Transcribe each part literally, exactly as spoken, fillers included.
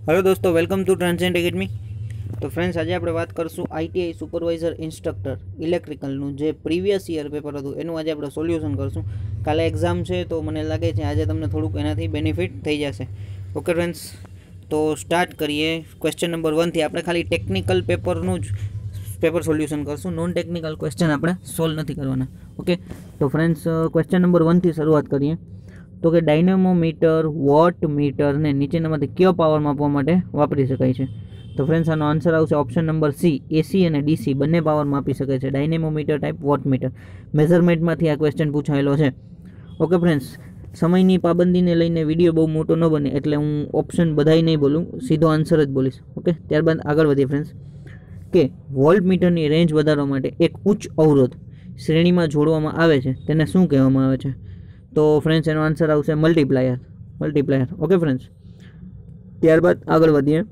Hello दोस्तों, welcome to Transcend academy. तो friends, आज આપણે વાત કરશું આઈટીઆઈ સુપરવાઇઝર ઇન્સ્ટ્રક્ટર ઇલેક્ટ્રિકલનું જે પ્રીવિયસ યર પેપર હતું એનું આજે આપણે સોલ્યુશન કરશું। કાલે એક્ઝામ છે તો મને લાગે છે આજે તમને થોડુંક એનાથી બેનિફિટ થઈ જશે। ઓકે ફ્રેન્ડ્સ, તો સ્ટાર્ટ કરીએ। ક્વેશ્ચન નંબર વન થી આપણે ખાલી ટેકનિકલ પેપરનું જ પેપર સોલ્યુશન કરશું, નોન ટેકનિકલ ક્વેશ્ચન આપણે સોલ્વ નથી કરવાના। ઓકે, તો ફ્રેન્ડ્સ ક્વેશ્ચન નંબર વન થી શરૂઆત કરીએ। तो कि डायनेमोमीटर वोट मीटर ने नीचेनामांथी कयो पावर मापवा माटे वापरी शकाय छे। तो फ्रेंड्स आनो आंसर आवशे ऑप्शन नंबर सी, एसी अने डीसी बंने पावर मापी शके छे। Dynamometer type watt meter measurement मांथी आ क्वेश्चन पूछायेलो छे। ओके फ्रेंड्स, समयनी पाबंदीने लईने विडियो बहु मोटो न बने एटले हूँ ऑप्शन बधाई नहीं बोलूँ, सीधो आंसर ज बोलीश। ओके, त्यारबाद आगळ वधीए फ्रेंड्स के वोल्ट मीटरनी रेंज वधारवा माटे एक उच्च अवरोध श्रेणीमां जोडवामां आवे छे तेने शुं कहेवामां आवे छे। तो फ्रेंड्स एनो आंसर आवशे मल्टीप्लायर मल्टीप्लायर ओके फ्रेंड्स, त्यारबाद आगळ वधीए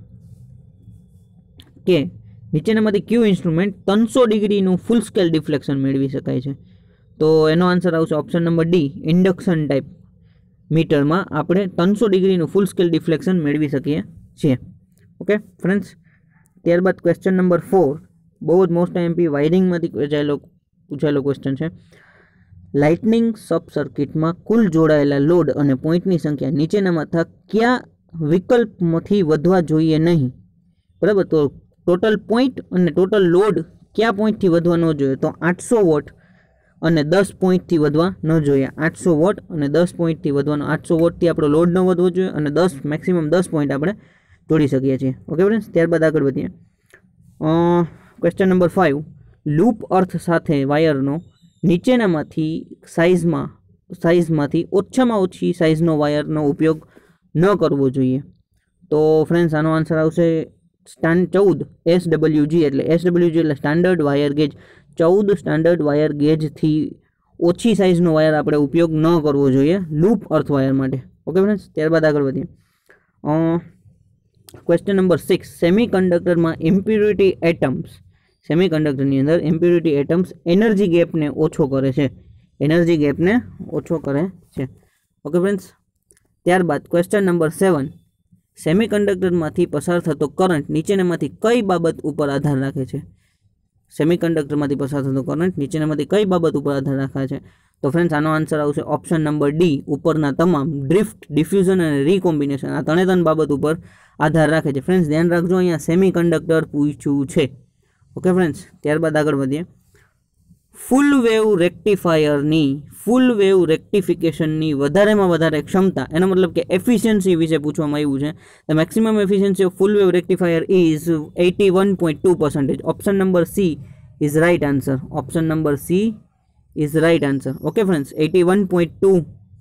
के नीचेनामांथी क्यू इंस्ट्रुमेंट तीनसो डिग्रीનું फूल स्केल डिफ्लेक्शन मेळवी शकाय छे। तो एनो आंसर आवशे option number D, induction type meter में आपणे तीनसो डिग्रीનું फूल स्केल डिफ्लेक्शन मेळवी शकीए छीए। ओके फ्रेंड्स, त्यारबाद क्वेश्चन नंबर फोर बहुत ज मोस्ट एमपी वायरिंग मांथी पूछायेलो पूछायेलो क्वेश्चन छे। लाइटनिंग सब सर्किट में कुल जोड़ायेला लोड अने पॉइंटनी संख्या नीचेनामांथी क्या विकल्पमांथी वधवा जोईए नहीं। बराबर, तो टोटल पॉइंट अने टोटल लोड क्या पॉइंट थी वधवा न जोईए। तो आठ सौ वोट अने दस पॉइंट थी वधवा न जोईए। आठ सौ वोट अने दस पॉइंट थी वधवानो, आठ सौ वोट थी आपणो लोड न वधवो जोईए अने दस मैक्सिमम दस पॉइंट आपणे जोड़ी शकीए छीए। ओके फ्रेंड्स, त्यारबाद आगळ वधीए। Question number five, loop earth साथे वायरनो नीचेनामांथी साइजमां साइजमांथी ओछामां ओછી साइजनो वायरनो उपयोग न करवो जोईए। तो फ्रेंड्स आनो आंसर आवशे स्टान चौदह एस डबल्यू जी एटले एस डबल्यू जी एटले स्टांडर्ड वायर गेज। चौदह स्टांडर्ड वायर गेज थी ओછી साइजनो वायर आपणे उपयोग न करवो जोईए लूप अर्थ वायर माटे। ओके फ्रेंड्स, त्यारबाद आगळ वधीए। क्वेश्चन नंबर सिक्स, सेमीकंडक्टर में इम्प्योरिटी एटम्स सेमीकंडक्टर नी अंदर इम्प्योरिटी एटम्स एनर्जी गैप ने ओछो करे छे एनर्जी गैप ने ओछो करे छे। ओके फ्रेंड्स, त्यारबाद क्वेश्चन नंबर सेवन, सेमीकंडक्टर मांथी पसार थतो करंट नीचेनामांथी कई बाबत उपर आधार राखे छे। सेमीकंडक्टर मांथी पसार थतो करंट नीचेनामांथी कई बाबत उपर आधार राखे छे। तो फ्रेंड्स आनो आंसर आवशे ऑप्शन नंबर डी, उपरना तमाम ड्रिफ्ट, डिफ्यूजन अने रिकॉम्बिनेशन आ त्रणेय त्रण बाबत उपर आधार राखे छे। फ्रेंड्स ध्यान राखजो, अहींया सेमीकंडक्टर पूछ्युं छे। ओके फ्रेंड्स, त्यारबाद आगळ वधीए। फूल वेव रेक्टिफायर नी फूल वेव रेक्टिफिकेशन नी वधारेमां वधारे क्षमता, एनो मतलब के एफिशिएंसी विषे पूछवामां आव्युं छे। The maximum efficiency of full wave rectifier is eighty one point two percentage. Option number C is right answer. Option number C is right answer. Okay friends, eighty one point two.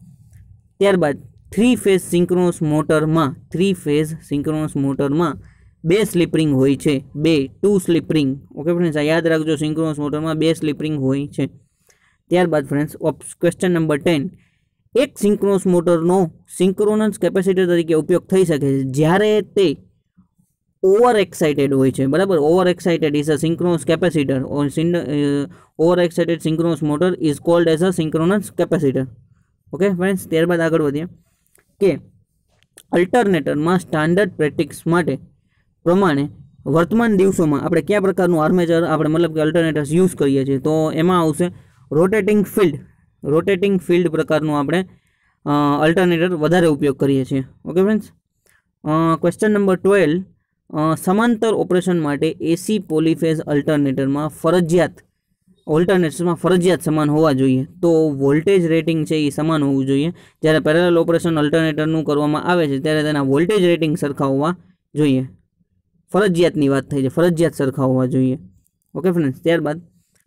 त्यारबाद three phase synchronous motor में three phase synchronous motor में बे slip ring होय छे, बे two slip ring. Okay friends, आ याद राखजो, सिंक्रोनस मोटर में बे स्लीप रिंग होय छे। त्यारबाद फ्रेंड्स क्वेश्चन नंबर टेन, एक सिंक्रोनस मोटरनो सिंक्रोनस केपेसिटर तरीके उपयोग थई शके छे ज्यारे ते ओवर एक्साइटेड होय छे। बराबर, over excited is a synchronous capacitor or over excited synchronous motor is called as a synchronous capacitor. Okay friends, त्यारबाद आगळ वधीए के अल्टरनेटर में स्टांडर्ड प्रेक्टिस माटे प्रमाणे वर्तमान दिवसों में आपणे क्या प्रकारનું आर्मेचर आपणे मतलब के अल्टरनेटर्स यूज करीए छीए। तो एमां आवशे रोटेटिंग फील्ड रोटेटिंग फील्ड प्रकारનું आपणे अल्टरनेटर वधारे उपयोग करीए छीए। Okay friends, question number twelve, समांतर ऑपरेशन माटे एसी पॉलीफेज अल्टरनेटर में फरजियात ऑल्टरनेटर्स में फरजियात समान होवा जोईए। तो वोल्टेज रेटिंग छे ए समान होवुं जोईए। ज्यारे पेरेलल ऑपरेशन अल्टरनेटरनुं करवामां आवे छे त्यारे तेना वोल्टेज रेटिंग सरखा होवा जोईए। फरजियातनी वात थई छे, फरजियात सरखा होवा जोईए। ओके फ्रेंड्स, त्यारबाद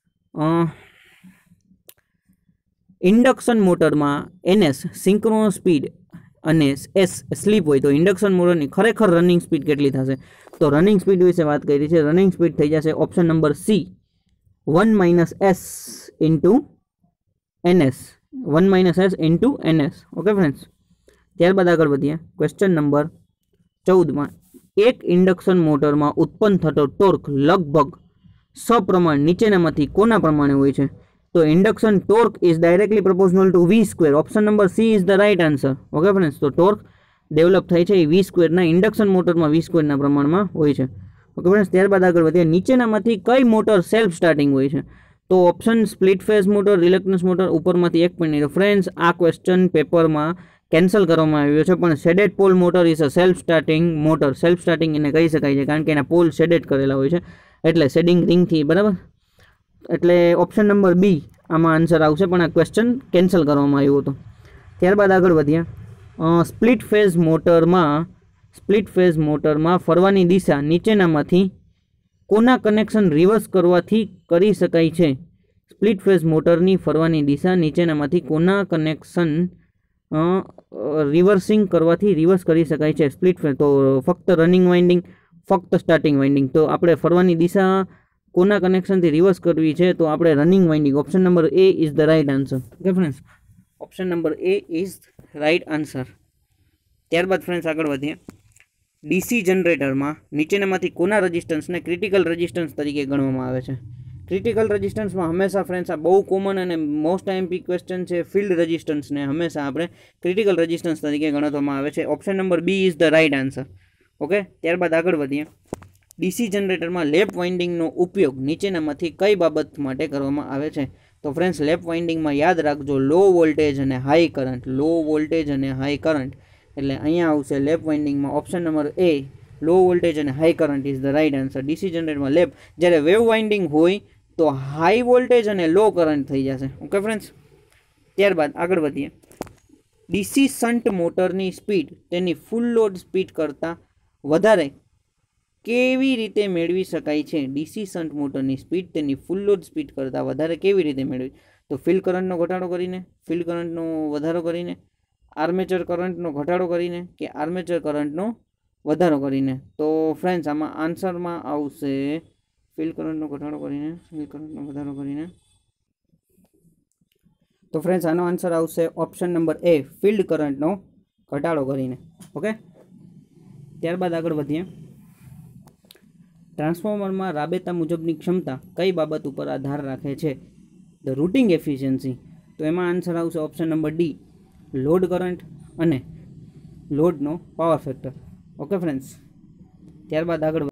इंडक्शन मोटर में एनएस सिंक्रोनस स्पीड अने एस स्लीप होय तो इंडक्शन मोटरनी खरेखर रनिंग स्पीड केटली थशे। तो रनिंग स्पीड विषे वात करी छे। रनिंग स्पीड थई जशे option number C, one minus S into N S one minus S into N S. Okay friends, त्यारबाद आगळ वधीए। क्वेश्चन नंबर चौदह में एक इंडक्शन मोटर में उत्पन्न थतो टोर्क लगभग सप्रमाण नीचेनामांथी कोना प्रमाणे होय छे। तो induction torque is directly proportional to V square. Option number C is the right answer. Okay friends, तो टोर्क ડેવલપ થાય છે એ વી સ્ક્વેરના ઇન્ડક્શન મોટરમાં વી સ્ક્વેરના પ્રમાણમાં હોય છે. ઓકે ફ્રેન્ડ્સ, ત્યારબાદ આગળ વધીએ. નીચેનામાંથી કઈ મોટર સેલ્ફ સ્ટાર્ટિંગ હોય છે? તો option split phase motor, reluctance motor, ઉપરમાંથી એક પણ નહીં. ફ્રેન્ડ્સ, આ ક્વેશ્ચન પેપરમાં કેન્સલ કરવામાં આવ્યો છે, પણ shaded pole motor is a self starting motor. Self starting એને કહી શકાય છે કારણ કે એના પોલ શેડેડ કરેલા હોય છે, એટલે શેડિંગ રિંગથી, બરાબર. એટલે ઓપ્શન નંબર બી આમાં આન્સર આવશે, પણ આ ક્વેશ્ચન કેન્સલ કરવામાં આવ્યો હતો. ત્યારબાદ આગળ વધ્યા. સ્પ્લિટ ફેઝ મોટરમાં સ્પ્લિટ ફેઝ મોટરમાં ફરવાની દિશા નીચેનામાંથી કોના કનેક્શન રિવર્સ કરવાથી કરી શકાય છે? સ્પ્લિટ ફેઝ મોટરની ફરવાની દિશા નીચેનામાંથી કોના કનેક્શન રિવર્સિંગ કરવાથી રિવર્સ કરી શકાય છે? સ્પ્લિટ ફેઝ તો ફક્ત રનિંગ વાઇન્ડિંગ, ફક્ત સ્ટાર્ટિંગ વાઇન્ડિંગ. તો આપણે ફરવાની દિશા કોના કનેક્શનથી રિવર્સ કરવી છે? તો આપણે running winding. Option number A is the right answer. Okay friends, option number A is right answer. ત્યારબાદ ફ્રેન્ડ્સ આગળ વધીએ. ડીસી જનરેટરમાં નીચેનામાંથી કોના રેઝિસ્ટન્સને ક્રિટિકલ રેઝિસ્ટન્સ તરીકે ગણવામાં આવે છે? ક્રિટિકલ રેઝિસ્ટન્સમાં હંમેશા ફ્રેન્ડ્સ આ બહુ કોમન અને મોસ્ટ આઈએમપી ક્વેશ્ચન છે. ફિલ્ડ રેઝિસ્ટન્સને હંમેશા આપણે ક્રિટિકલ રેઝિસ્ટન્સ તરીકે ગણવામાં આવે છે. Option number B is the right answer. Okay, ત્યારબાદ આગળ વધીએ. ડીસી જનરેટરમાં લેપ વાઇન્ડિંગનો ઉપયોગ નીચેનામાંથી કઈ બાબત માટે કરવામાં આવે છે? તો ફ્રેન્ડ્સ, લેપ વાઇન્ડિંગમાં યાદ રાખજો, લો વોલ્ટેજ અને હાઈ કરંટ. લો વોલ્ટેજ અને હાઈ કરંટ એટલે અહીંયા આવશે લેપ વાઇન્ડિંગમાં option number A, low voltage અને high current is the right answer. DC જનરેટરમાં લેપ, જ્યારે વેવ વાઇન્ડિંગ હોય તો હાઈ વોલ્ટેજ અને લો કરંટ થઈ જશે. ઓકે ફ્રેન્ડ્સ, ત્યારબાદ આગળ વધીએ. ડીસી શન્ટ મોટરની સ્પીડ તેની ફૂલ લોડ સ્પીડ કરતાં વધારે કેવી રીતે મેળવી શકાય છે? ડીસી શન્ટ મોટરની સ્પીડ તેની ફૂલ લોડ સ્પીડ કરતાં વધારે કેવી રીતે મેળવી? તો ફિલ્ડ કરંટનો ઘટાડો કરીને, ફિલ્ડ કરંટનો વધારો કરીને, આર્મેચર કરંટનો ઘટાડો કરીને કે આર્મેચર કરંટનો વધારો કરીને. તો ફ્રેન્ડ્સ, આમાં આન્સરમાં આવશે ફિલ્ડ કરંટનો ઘટાડો કરીને, ફિલ્ડ કરંટનો વધારો કરીને. તો ફ્રેન્ડ્સ, આનો આન્સર આવશે ઓપ્શન નંબર એ, ફિલ્ડ કરંટનો ઘટાડો કરીને. ઓકે, ત્યારબાદ આગળ વધીએ. ટ્રાન્સફોર્મરમાં રાબેતા મુજબની ક્ષમતા કઈ બાબત ઉપર આધાર રાખે છે? The routing efficiency. તો એમાં આન્સર આવશે option number D, load current અને લોડનો પાવર ફેક્ટર. ઓકે ફ્રેન્ડ્સ, ત્યારબાદ આગળ